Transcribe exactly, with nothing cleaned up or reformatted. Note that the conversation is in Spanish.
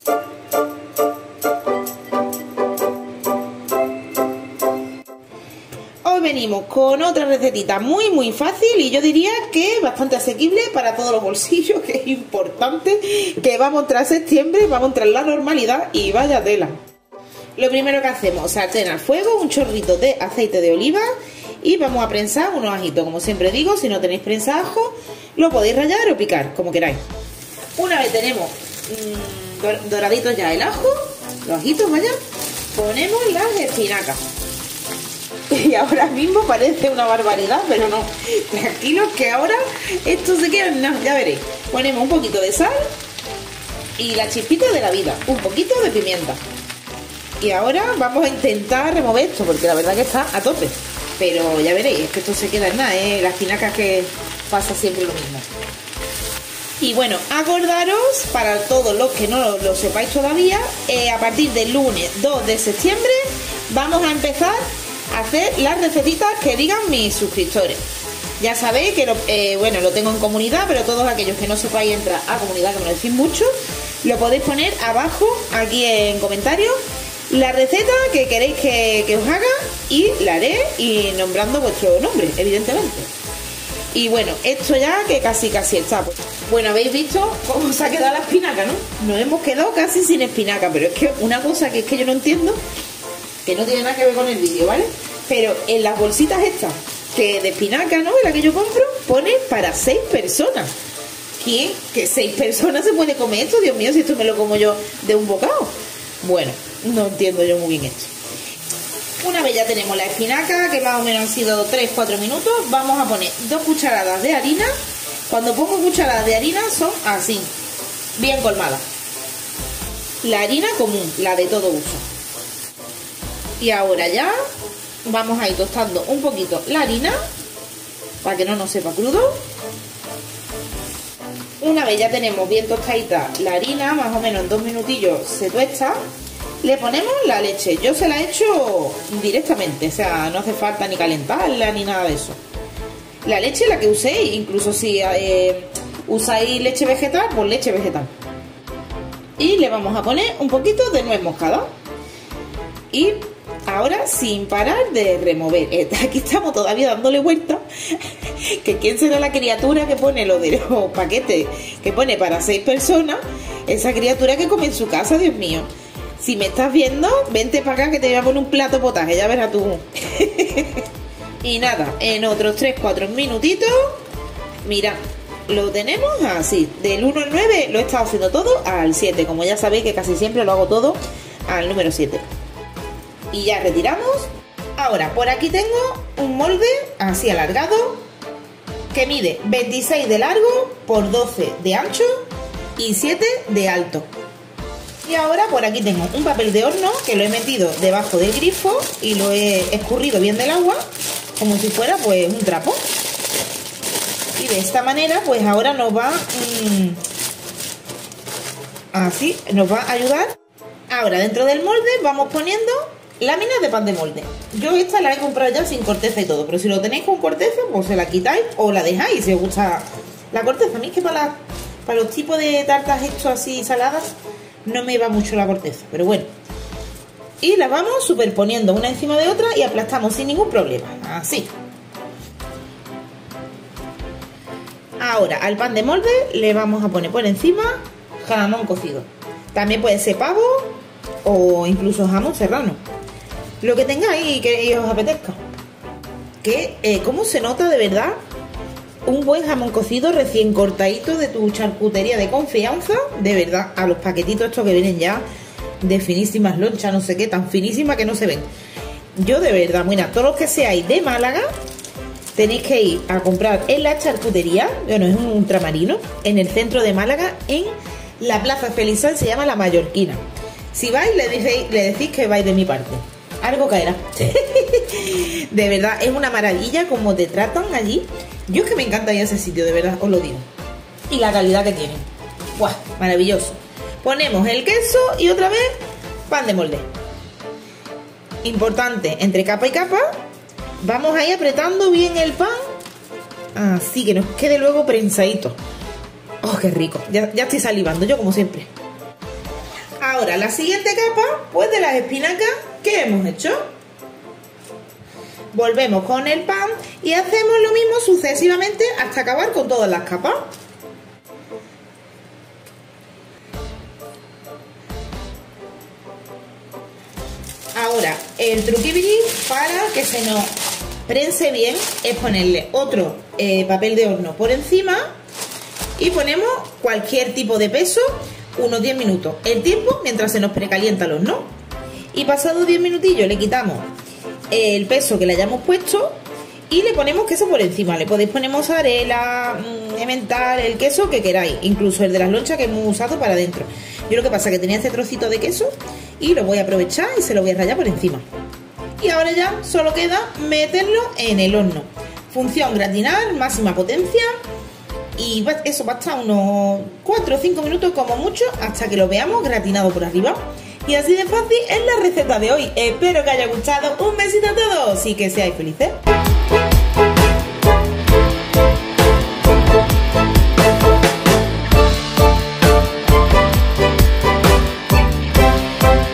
Hoy venimos con otra recetita muy muy fácil y yo diría que bastante asequible para todos los bolsillos, que es importante, que vamos a entrar a septiembre, vamos a entrar en la normalidad y vaya tela. Lo primero que hacemos, sartén al fuego, un chorrito de aceite de oliva y vamos a prensar unos ajitos. Como siempre digo, si no tenéis prensa ajo, lo podéis rallar o picar, como queráis. Una vez tenemos mmm, doraditos ya el ajo, los ajitos, vaya, ponemos las espinacas. Y ahora mismo parece una barbaridad, pero no, tranquilos que ahora esto se queda en nada, ya veréis. Ponemos un poquito de sal y la chispita de la vida, un poquito de pimienta. Y ahora vamos a intentar remover esto, porque la verdad que está a tope. Pero ya veréis, es que esto se queda en nada, ¿eh? Las espinacas que pasa siempre lo mismo. Y bueno, acordaros, para todos los que no lo, lo sepáis todavía, eh, a partir del lunes dos de septiembre vamos a empezar a hacer las recetitas que digan mis suscriptores. Ya sabéis que lo, eh, bueno, lo tengo en comunidad, pero todos aquellos que no sepáis entrar a comunidad, que me lo decís mucho, lo podéis poner abajo, aquí en comentarios, la receta que queréis que, que os haga y la haré y nombrando vuestro nombre, evidentemente. Y bueno, esto ya que casi casi está. Pues. Bueno, habéis visto cómo se ha quedado la espinaca, ¿no? Nos hemos quedado casi sin espinaca, pero es que una cosa que es que yo no entiendo, que no tiene nada que ver con el vídeo, ¿vale? Pero en las bolsitas estas, que de espinaca, ¿no? La que yo compro, pone para seis personas. ¿Quién? ¿Que seis personas se puede comer esto? Dios mío, si esto me lo como yo de un bocado. Bueno, no entiendo yo muy bien esto. Una vez ya tenemos la espinaca, que más o menos han sido tres a cuatro minutos, vamos a poner dos cucharadas de harina. Cuando pongo cucharadas de harina son así, bien colmadas. La harina común, la de todo uso. Y ahora ya vamos a ir tostando un poquito la harina, para que no nos sepa crudo. Una vez ya tenemos bien tostadita la harina, más o menos en dos minutillos se tuesta, le ponemos la leche. Yo se la he hecho directamente, o sea, no hace falta ni calentarla ni nada de eso. La leche, la que uséis, incluso si eh, usáis leche vegetal, pues leche vegetal. Y le vamos a poner un poquito de nuez moscada. Y ahora sin parar de remover. Aquí estamos todavía dándole vuelta. Que quién será la criatura que pone lo de los paquetes, que pone para seis personas. Esa criatura que come en su casa, Dios mío. Si me estás viendo, vente para acá que te voy a poner un plato de potaje, ya verás tú. Y nada, en otros tres a cuatro minutitos, mira, lo tenemos así. Del uno al nueve lo he estado haciendo todo al siete. Como ya sabéis que casi siempre lo hago todo al número siete. Y ya retiramos. Ahora, por aquí tengo un molde así alargado que mide veintiséis de largo por doce de ancho y siete de alto. Y ahora por aquí tengo un papel de horno que lo he metido debajo del grifo y lo he escurrido bien del agua, como si fuera pues un trapo. Y de esta manera pues ahora nos va mmm, así, nos va a ayudar. Ahora dentro del molde vamos poniendo láminas de pan de molde. Yo esta la he comprado ya sin corteza y todo, pero si lo tenéis con corteza pues se la quitáis o la dejáis si os gusta la corteza. A mí es que para, la, para los tipos de tartas hechos así saladas no me va mucho la corteza, pero bueno. Y las vamos superponiendo una encima de otra y aplastamos sin ningún problema, así. Ahora al pan de molde le vamos a poner por encima jamón cocido. También puede ser pavo o incluso jamón serrano, lo que tengáis y que os apetezca. Que eh, cómo se nota de verdad un buen jamón cocido recién cortadito de tu charcutería de confianza, de verdad, a los paquetitos estos que vienen ya de finísimas lonchas, no sé qué, tan finísimas que no se ven. Yo de verdad, mira, todos los que seáis de Málaga, tenéis que ir a comprar en la charcutería, bueno, es un ultramarino, en el centro de Málaga, en la Plaza Felizán, se llama La Mallorquina. Si vais, le decís, le decís que vais de mi parte. Algo caerá. De verdad, es una maravilla como te tratan allí. Yo es que me encanta ir a ese sitio, de verdad, os lo digo. Y la calidad que tienen. ¡Buah! Maravilloso. Ponemos el queso y otra vez pan de molde. Importante, entre capa y capa, vamos a ir apretando bien el pan. Así que nos quede luego prensadito. ¡Oh, qué rico! Ya, ya estoy salivando, yo como siempre. Ahora, la siguiente capa, pues de las espinacas que hemos hecho. Volvemos con el pan y hacemos lo mismo sucesivamente hasta acabar con todas las capas. Ahora, el truquibiri para que se nos prense bien es ponerle otro eh, papel de horno por encima y ponemos cualquier tipo de peso, unos diez minutos. El tiempo mientras se nos precalienta el horno. Y pasados diez minutillos le quitamos el peso que le hayamos puesto y le ponemos queso por encima. Le podéis poner mozzarella, emmental, el queso que queráis, incluso el de las lonchas que hemos usado para adentro. Yo lo que pasa es que tenía este trocito de queso y lo voy a aprovechar y se lo voy a rallar por encima. Y ahora ya solo queda meterlo en el horno. Función gratinar, máxima potencia. Y eso va a estar unos cuatro o cinco minutos como mucho hasta que lo veamos gratinado por arriba. Y así de fácil es la receta de hoy. Espero que haya gustado. Un besito a todos y que seáis felices.